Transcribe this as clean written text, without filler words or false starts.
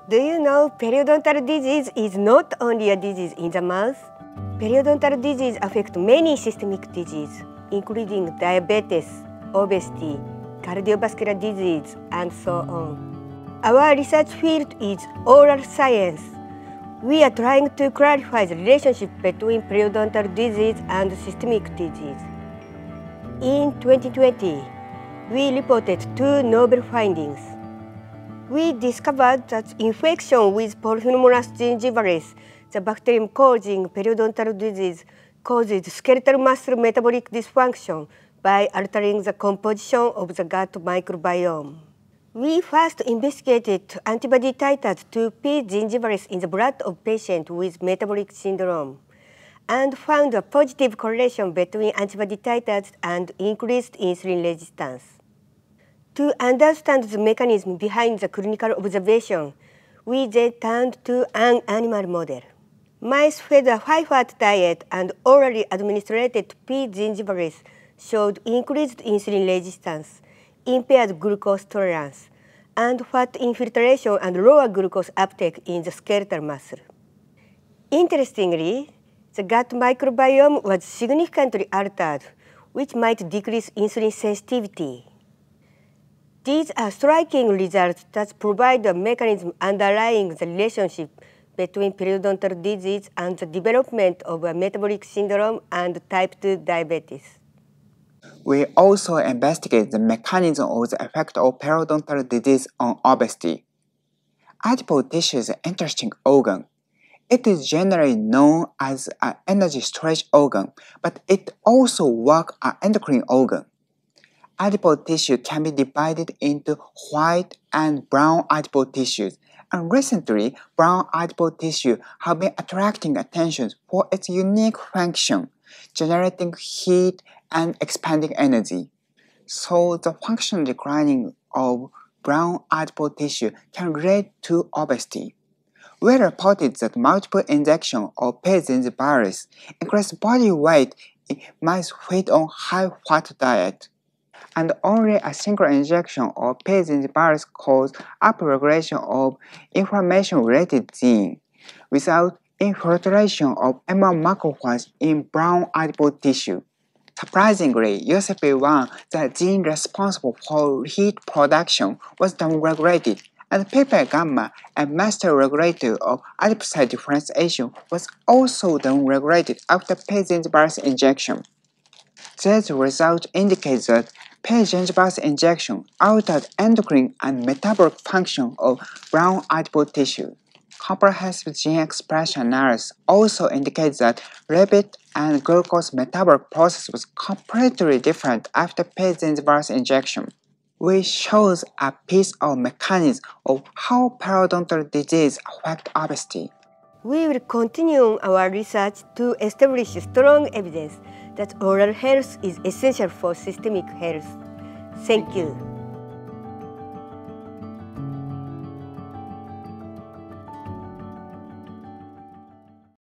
Do you know periodontal disease is not only a disease in the mouth? Periodontal disease affects many systemic diseases, including diabetes, obesity, cardiovascular disease, and so on. Our research field is oral science. We are trying to clarify the relationship between periodontal disease and systemic disease. In 2020, we reported two novel findings. We discovered that infection with Polyphenolmonas gingivalis, the bacterium causing periodontal disease, causes skeletal muscle metabolic dysfunction by altering the composition of the gut microbiome. We first investigated antibody titers to P. gingivalis in the blood of patients with metabolic syndrome and found a positive correlation between antibody titers and increased insulin resistance. To understand the mechanism behind the clinical observation, we then turned to an animal model. Mice fed a high-fat diet and orally administered P. gingivalis showed increased insulin resistance, impaired glucose tolerance, and fat infiltration and lower glucose uptake in the skeletal muscle. Interestingly, the gut microbiome was significantly altered, which might decrease insulin sensitivity. These are striking results that provide a mechanism underlying the relationship between periodontal disease and the development of a metabolic syndrome and type 2 diabetes. We also investigate the mechanism of the effect of periodontal disease on obesity. Adipose tissue is an interesting organ. It is generally known as an energy storage organ, but it also works as an endocrine organ. Adipose tissue can be divided into white and brown adipose tissues, and recently, brown adipose tissue have been attracting attention for its unique function, generating heat and expanding energy. So the functional declining of brown adipose tissue can relate to obesity. We reported that multiple injections of P. gingivalis increased body weight in mice fed on high-fat diet, and only a single injection of P. gingivalis caused upregulation of inflammation-related gene without infiltration of M1 macrophage in brown adipose tissue. Surprisingly, USP1, the gene responsible for heat production, was downregulated, and PPAR gamma, a master regulator of adipocyte differentiation, was also downregulated after P. gingivalis injection. These results indicate that P. gingivalis injection altered endocrine and metabolic function of brown adipose tissue. Comprehensive gene expression analysis also indicates that lipid and glucose metabolic process was completely different after P. gingivalis injection, which shows a piece of mechanism of how periodontal disease affects obesity. We will continue our research to establish strong evidence that oral health is essential for systemic health. Thank you.